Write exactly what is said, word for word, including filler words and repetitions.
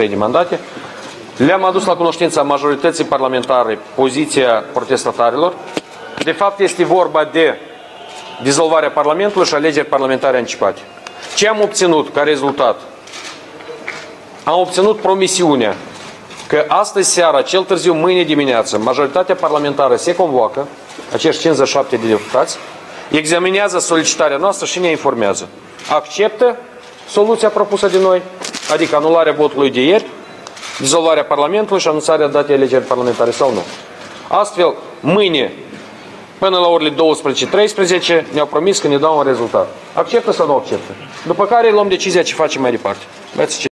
de mandate. Le-am adus la cunoștința majorității parlamentare poziția protestatarilor. De fapt, este vorba de dizolvarea Parlamentului și alegeri parlamentare anticipate. Ce am obținut ca rezultat? Am obținut promisiunea că astăzi seara, cel târziu mâine dimineață, majoritatea parlamentară se convoacă, acești cincizeci și șapte de deputați, examinează solicitarea noastră și ne informează. Acceptă soluția propusă de noi, adică anularea votului de ieri, dizolvarea Parlamentului și anunțarea datei alegeri parlamentare sau nu. Astfel, mâine, până la orele douăsprezece treisprezece, ne-au promis că ne dau un rezultat. Acceptă sau nu acceptă? După care luăm decizia ce facem mai departe.